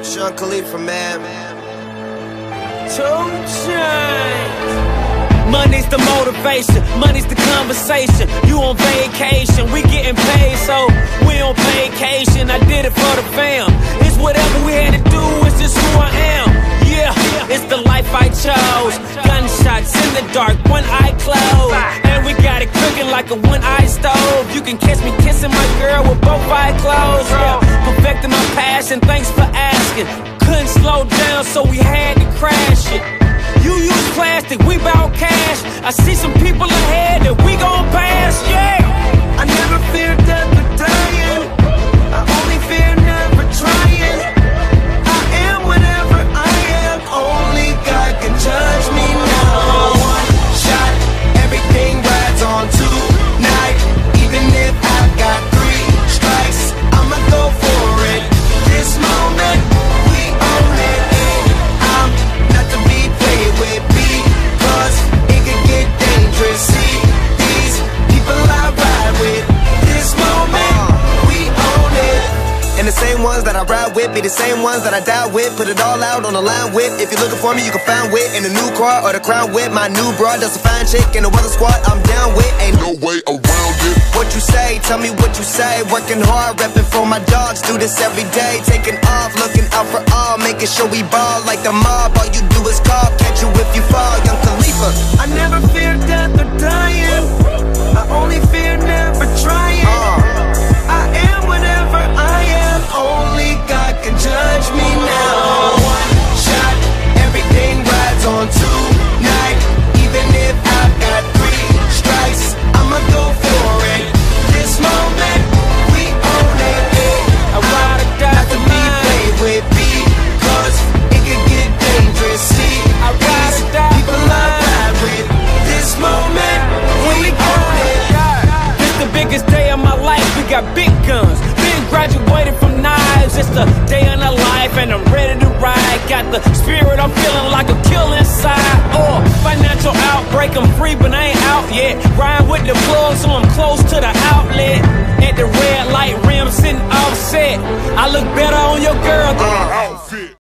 Sean Khalifa, man. 2 Chainz. Money's the motivation, money's the conversation. You on vacation, we getting paid, so we on vacation. I did it for the fam. It's whatever we had to do, it's just who I am. Yeah, it's the life I chose. Gunshots in the dark, one eye closed, and we got it cooking like a one-eye stove. You can catch me kissing my girl with both eyes closed. Yeah, perfecting my passion, thanks for asking. Couldn't slow down, so we had to crash it. You use plastic, we bout cash. I see some people ahead that we gon' pass, yeah. I never fear death or dying. I only fear never trying. I am whatever I am. Only God can judge me now. One shot, everything rides on tonight. Even if I've got 3 strikes, I'ma go for it. This moment, we own it. I'm not to be played with, because it could get dangerous. See, these people I ride with. This moment, we own it. And the same ones that I ride with be the same ones that I die with. Put it all out on the line with. If you're looking for me, you can find wit in a new car or the crown with. My new broad, that's a fine chick in the weather squad I'm down with. Ain't no way around it. What you say, tell me what you say. Working hard, repping for my dogs. Do this every day, taking off, looking out for all, making sure we ball like the mob. All you do is call, catch you if you fall, Young Khalifa. I never fear death or dying. I only fear never trying. I am whatever I am. Only God can judge me now. One shot, everything rides on tonight. Even if I've got 3 strikes, I'ma go for it. This moment, we own it. I ride or die Not to be played with, because it can get dangerous. See, I ride or die people I ride with. This moment, we own it. This the biggest day of my life, we got big guns. Been graduated from knives, it's the day of the life and I'm ready to ride. Got the spirit, I'm feeling like a kill inside. Financial outbreak, I'm free but I ain't out yet. Ride with the plug so I'm close to the outlet. At the red light rim sitting offset, I look better on your girl than